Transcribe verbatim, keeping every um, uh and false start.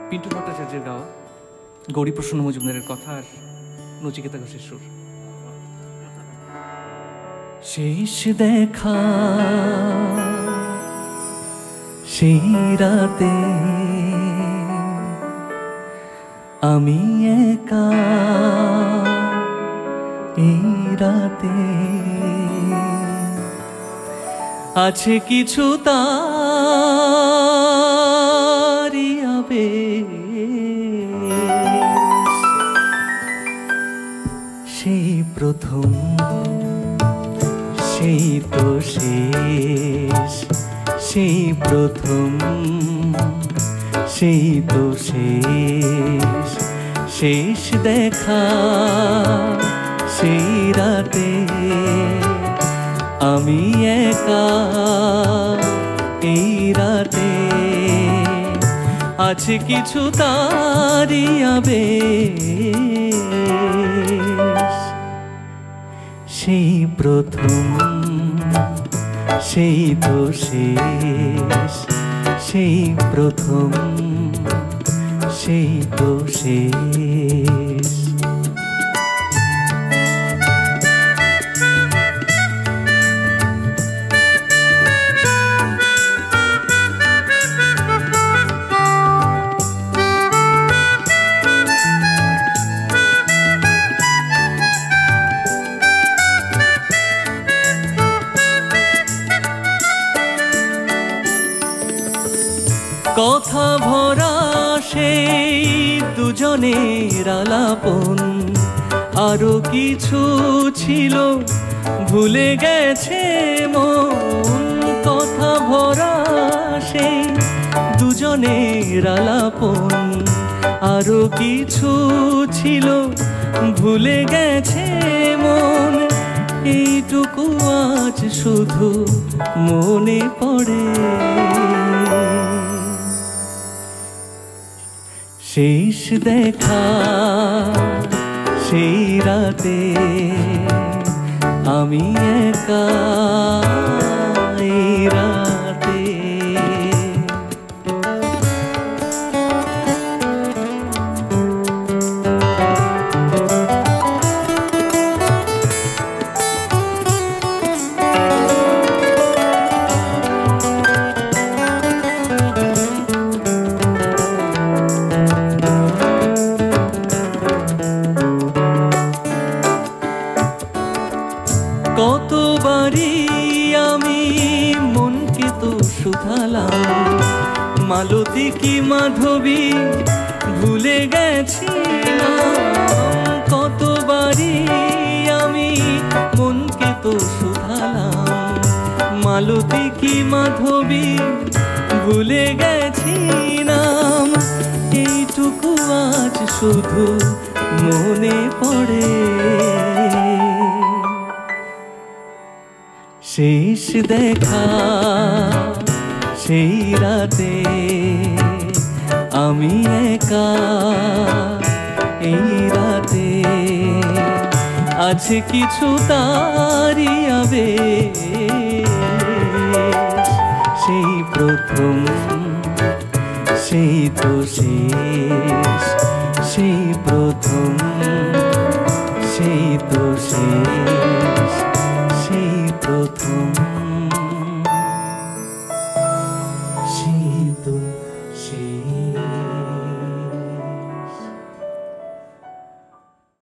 পিন্টু ভট্টাচার্যের গাওয়া, গৌরীপ্রসন্ন মজুমদারের কথা আর নচিকেতা ঘোষের সুর। শেষ দেখা সেই রাতে আমি একা, এই রাতে আছে কিছু তারি আবেশ। সেই প্রথম সেই তো শেষ, সেই প্রথম সেই তো শেষ, শেষ দেখা সেই রাতে আমি একা, এই রাতে আছে কিছু তারি আবেশ। সেই প্রথম সেই তো শেষ, সেই প্রথম সেই তো শেষ। কথা ভরা সেই দুজনের আলাপন, আরো কিছু ছিল ভুলে গেছে মন। কথা ভরা সেই দুজনের আলাপন, আরো কিছু ছিল ভুলে গেছে মন। এইটুকু আজ শুধু মনে পড়ে। শেষ দেখা সেই রাতে আমি একা, এই রাতে কতবারই আমি মনকে তো শুধালাম, মালতী কি মাধবী ভুলে গেছি না। কতবারই আমি মনকে তো শুধালাম, মালতী কি মাধবী ভুলে গেছি নাম। এইটুকু আজ শুধু মনে পড়ে। শেষ দেখা সেই রাতে আমি একা, এই রাতে আছে কিছু তারি আবেশ। সেই প্রথম সেই তো শেষ, সেই প্রথম সেই তো শেষ, সেই প্রথম সেই তো শেষ।